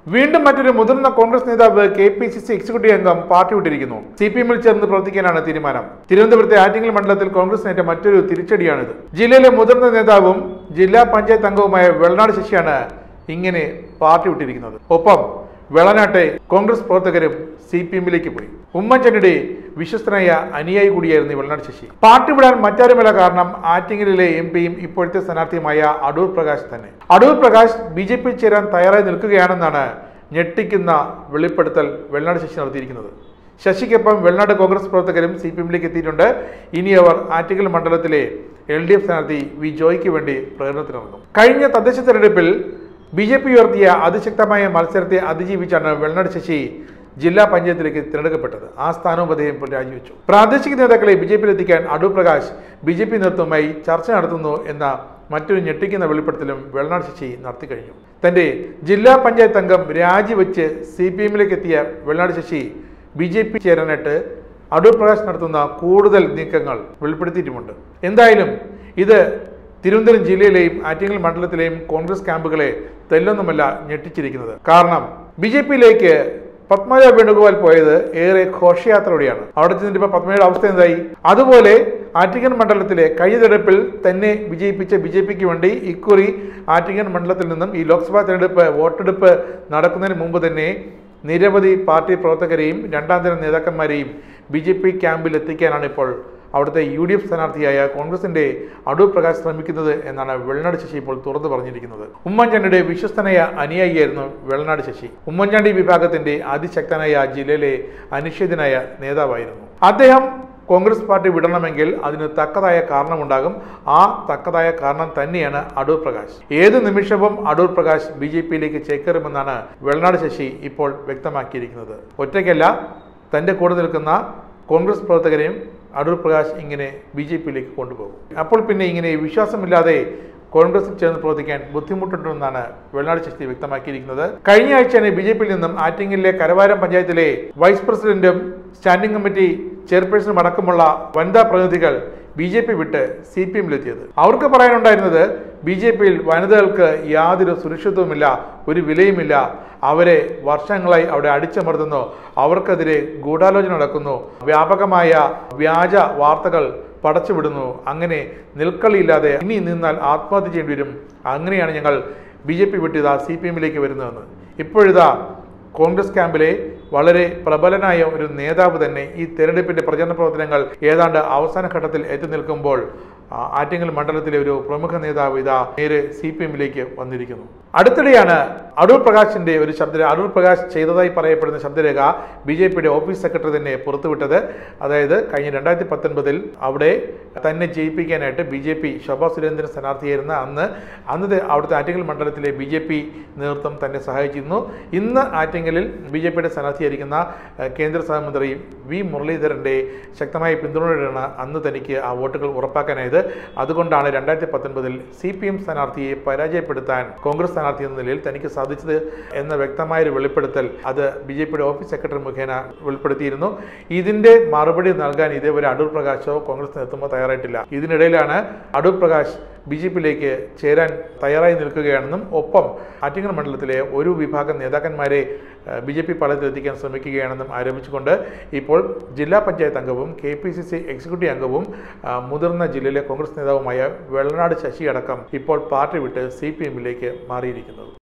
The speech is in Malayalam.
വീണ്ടും മറ്റൊരു മുതിർന്ന കോൺഗ്രസ് നേതാവ് KPCC എക്സിക്യൂട്ടീവ് അംഗം പാർട്ടി വിട്ടിരിക്കുന്നു. CPM-ൽ ചേർന്ന് പ്രവർത്തിക്കാനാണ് തീരുമാനം. തിരുവനന്തപുരത്തെ ആറ്റിങ്ങൽ മണ്ഡലത്തിൽ കോൺഗ്രസിനേറ്റ മറ്റൊരു തിരിച്ചടിയാണിത്. ജില്ലയിലെ മുതിർന്ന നേതാവും ജില്ലാ പഞ്ചായത്ത് അംഗവുമായ വെള്ളനാട് ശശിയാണ് ഇങ്ങനെ പാർട്ടി വിട്ടിരിക്കുന്നത്. ഒപ്പം വെളനാട്ടെ കോൺഗ്രസ് പ്രവർത്തകരും CPM-ലേക്ക് പോയി. ഉമ്മൻചാണ്ടിയുടെ വിശ്വസ്തനായ അനുയായി കൂടിയായിരുന്നു വെള്ളനാട് ശശി. പാർട്ടി വിടാൻ മറ്റാരുമല്ല കാരണം ആറ്റിങ്ങലിലെ MP-യും ഇപ്പോഴത്തെ സ്ഥാനാർത്ഥിയുമായ അടൂർ പ്രകാശ് തന്നെ. അടൂർ പ്രകാശ് BJP ചേരാൻ തയ്യാറായി നിൽക്കുകയാണെന്നാണ് ഞെട്ടിക്കുന്ന വെളിപ്പെടുത്തൽ വെള്ളനാട് ശശി നടത്തിയിരിക്കുന്നത്. ശശിക്കൊപ്പം വെള്ളനാട് കോൺഗ്രസ് പ്രവർത്തകരും CPM-ലേക്ക് എത്തിയിട്ടുണ്ട്. ഇനി അവർ ആറ്റിങ്ങൽ മണ്ഡലത്തിലെ LDF സ്ഥാനാർത്ഥി വി ജോയ്ക്ക് വേണ്ടി പ്രചരണത്തിനിറങ്ങും. കഴിഞ്ഞ തദ്ദേശ തെരഞ്ഞെടുപ്പിൽ BJP ഉയർത്തിയ അതിശക്തമായ മത്സരത്തെ അതിജീവിച്ചാണ് വെള്ളനാട് ശശി ജില്ലാ പഞ്ചായത്തിലേക്ക് തിരഞ്ഞെടുക്കപ്പെട്ടത്. ആ സ്ഥാനവും അദ്ദേഹം ഇപ്പോൾ രാജിവെച്ചു. പ്രാദേശിക നേതാക്കളെ BJP-യിൽ എത്തിക്കാൻ അടൂർ പ്രകാശ് BJP നേതൃത്വവുമായി ചർച്ച നടത്തുന്നു എന്ന മറ്റൊരു ഞെട്ടിക്കുന്ന വെളിപ്പെടുത്തലും വെള്ളനാട് ശശി നടത്തി കഴിഞ്ഞു. തന്റെ ജില്ലാ പഞ്ചായത്ത് അംഗം രാജിവെച്ച് CPM-ലേക്ക് എത്തിയ വെള്ളനാട് ശശി BJP ചേരാനായിട്ട് അടൂർ പ്രകാശ് നടത്തുന്ന കൂടുതൽ നീക്കങ്ങൾ വെളിപ്പെടുത്തിയിട്ടുമുണ്ട്. എന്തായാലും ഇത് തിരുവനന്തപുരം ജില്ലയിലെയും ആറ്റിങ്ങൽ മണ്ഡലത്തിലെയും കോൺഗ്രസ് ക്യാമ്പുകളെ തെല്ലൊന്നുമല്ല ഞെട്ടിച്ചിരിക്കുന്നത്. കാരണം BJP-യിലേക്ക് പത്മജ വേണുഗോപാൽ പോയത് ഏറെ ഘോഷയാത്രയോടെയാണ്. അവിടെ ചെന്നിട്ട് ഇപ്പോൾ പത്മജയുടെ അവസ്ഥ എന്തായി? അതുപോലെ ആറ്റിങ്ങൽ മണ്ഡലത്തിലെ കഴിഞ്ഞ തെരഞ്ഞെടുപ്പിൽ തന്നെ വിജയിപ്പിച്ച BJP-ക്ക് വേണ്ടി ഇക്കുറി ആറ്റിങ്ങൽ മണ്ഡലത്തിൽ നിന്നും ഈ ലോക്സഭാ തെരഞ്ഞെടുപ്പ് വോട്ടെടുപ്പ് നടക്കുന്നതിന് മുമ്പ് തന്നെ നിരവധി പാർട്ടി പ്രവർത്തകരെയും രണ്ടാം തരം നേതാക്കന്മാരെയും BJP ക്യാമ്പിൽ എത്തിക്കാനാണ് ഇപ്പോൾ അവിടുത്തെ UDF സ്ഥാനാർത്ഥിയായ കോൺഗ്രസിന്റെ അടൂർ പ്രകാശ് ശ്രമിക്കുന്നത് എന്നാണ് വെള്ളനാട് ശശി ഇപ്പോൾ തുറന്നു പറഞ്ഞിരിക്കുന്നത്. ഉമ്മൻചാണ്ടിയുടെ വിശ്വസ്തനായ അനുയായിയായിരുന്നു വെള്ളനാട് ശശി. ഉമ്മൻചാണ്ടി വിഭാഗത്തിന്റെ അതിശക്തനായ ജില്ലയിലെ അനിശ്ചിതനായ നേതാവായിരുന്നു അദ്ദേഹം. കോൺഗ്രസ് പാർട്ടി വിടണമെങ്കിൽ അതിന് തക്കതായ കാരണമുണ്ടാകും. ആ തക്കതായ കാരണം തന്നെയാണ് അടൂർ പ്രകാശ്. ഏത് നിമിഷവും അടൂർ പ്രകാശ് BJP-യിലേക്ക് ചേക്കേറുമെന്നാണ് വെള്ളനാട് ശശി ഇപ്പോൾ വ്യക്തമാക്കിയിരിക്കുന്നത്. ഒറ്റയ്ക്കല്ല, തന്റെ കൂടെ നിൽക്കുന്ന കോൺഗ്രസ് പ്രവർത്തകരെയും അടൂർ പ്രകാശ് ഇങ്ങനെ BJP-യിലേക്ക് കൊണ്ടുപോകും. അപ്പോൾ പിന്നെ ഇങ്ങനെ വിശ്വാസമില്ലാതെ കോൺഗ്രസിൽ ചേർന്ന് പ്രവർത്തിക്കാൻ ബുദ്ധിമുട്ടുണ്ടെന്നാണ് വെള്ളനാട് ശശി വ്യക്തമാക്കിയിരിക്കുന്നത്. കഴിഞ്ഞ ആഴ്ചയാണ് BJP-യിൽ നിന്നും ആറ്റിങ്ങലിലെ കരവാരം പഞ്ചായത്തിലെ വൈസ് പ്രസിഡന്റും സ്റ്റാൻഡിംഗ് കമ്മിറ്റി ചെയർപേഴ്സണും അടക്കമുള്ള വനിതാ പ്രതിനിധികൾ BJP വിട്ട് CPM-ലെത്തിയത്. അവർക്ക് പറയാനുണ്ടായിരുന്നത് BJP-യിൽ വനിതകൾക്ക് യാതൊരു സുരക്ഷിതവുമില്ല, ഒരു വിലയുമില്ല, അവരെ വർഷങ്ങളായി അവിടെ അടിച്ചമർത്തുന്നു, അവർക്കെതിരെ ഗൂഢാലോചന നടക്കുന്നു, വ്യാപകമായ വ്യാജ വാർത്തകൾ പടച്ചുവിടുന്നു, അങ്ങനെ നിൽക്കളിയില്ലാതെ ഇനി നിന്നാൽ ആത്മഹത്യ ചെയ്യേണ്ടി വരും, അങ്ങനെയാണ് ഞങ്ങൾ BJP വിട്ടിതാ CPM-ലേക്ക് വരുന്നതെന്ന്. ഇപ്പോഴിതാ കോൺഗ്രസ് ക്യാമ്പിലെ വളരെ പ്രബലനായ ഒരു നേതാവ് തന്നെ ഈ തെരഞ്ഞെടുപ്പിന്റെ പ്രചരണ പ്രവർത്തനങ്ങൾ ഏതാണ്ട് അവസാന ഘട്ടത്തിൽ എത്തി നിൽക്കുമ്പോൾ ആറ്റിങ്ങൽ മണ്ഡലത്തിലെ ഒരു പ്രമുഖ നേതാവ് ഇതാ നേരെ CPM-ലേക്ക് വന്നിരിക്കുന്നു. അടുത്തിടെയാണ് അടൂർ പ്രകാശിന്റെ ഒരു അടൂർ പ്രകാശ് ചെയ്തതായി പറയപ്പെടുന്ന ശബ്ദരേഖ BJP-യുടെ ഓഫീസ് സെക്രട്ടറി തന്നെ പുറത്തുവിട്ടത്. അതായത് കഴിഞ്ഞ 2019 അവിടെ തന്നെ ജയിപ്പിക്കാനായിട്ട് BJP ശോഭാ സുരേന്ദ്രൻ സ്ഥാനാർത്ഥിയായിരുന്ന അന്നത്തെ അവിടുത്തെ ആറ്റിങ്ങൽ മണ്ഡലത്തിലെ BJP നേതൃത്വം തന്നെ സഹായിച്ചിരുന്നു. ഇന്ന് ആറ്റിങ്ങലിൽ BJP-യുടെ സ്ഥാനാർത്ഥിയായിരിക്കുന്ന കേന്ദ്ര സഹമന്ത്രി വി മുരളീധരന്റെ ശക്തമായ പിന്തുണയോടെയാണ് അന്ന് തനിക്ക് ആ വോട്ടുകൾ ഉറപ്പാക്കാനായത്. അതുകൊണ്ടാണ് 2019 CPM സ്ഥാനാർത്ഥിയെ പരാജയപ്പെടുത്താൻ കോൺഗ്രസ് സ്ഥാനാർത്ഥി എന്ന നിലയിൽ തനിക്ക് സാധിച്ചത് എന്ന വ്യക്തമായൊരു വെളിപ്പെടുത്തൽ അത് BJP-യുടെ ഓഫീസ് സെക്രട്ടറി മുഖേന വെളിപ്പെടുത്തിയിരുന്നു. ഇതിന്റെ മറുപടി നൽകാൻ ഇതേവരെ അടൂർ പ്രകാശോ കോൺഗ്രസ് നേതൃത്വമോ തയ്യാറായിട്ടില്ല. ഇതിനിടയിലാണ് അടൂർ പ്രകാശ് BJP-യിലേക്ക് ചേരാൻ തയ്യാറായി നിൽക്കുകയാണെന്നും ഒപ്പം ആറ്റിങ്ങൽ മണ്ഡലത്തിലെ ഒരു വിഭാഗം നേതാക്കന്മാരെ BJP പാളയത്തിലെത്തിക്കാൻ ശ്രമിക്കുകയാണെന്നും ആരോപിച്ചുകൊണ്ട് ഇപ്പോൾ ജില്ലാ പഞ്ചായത്ത് അംഗവും KPCC എക്സിക്യൂട്ടീവ് അംഗവും മുതിർന്ന ജില്ലയിലെ കോൺഗ്രസ് നേതാവുമായ വെള്ളനാട് ശശി അടക്കം ഇപ്പോൾ പാർട്ടി വിട്ട് CPM-ലേക്ക് മാറിയിരിക്കുന്നത്.